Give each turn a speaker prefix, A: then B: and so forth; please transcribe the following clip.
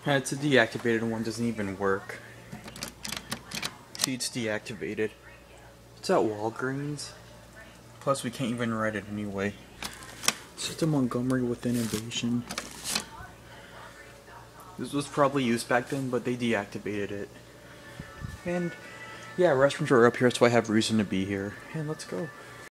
A: It's a deactivated one, doesn't even work. See, it's deactivated. It's at Walgreens. Plus, we can't even write it anyway. It's just a Montgomery with innovation. This was probably used back then, but they deactivated it. And yeah, restrooms are up here, so I have reason to be here. And let's go.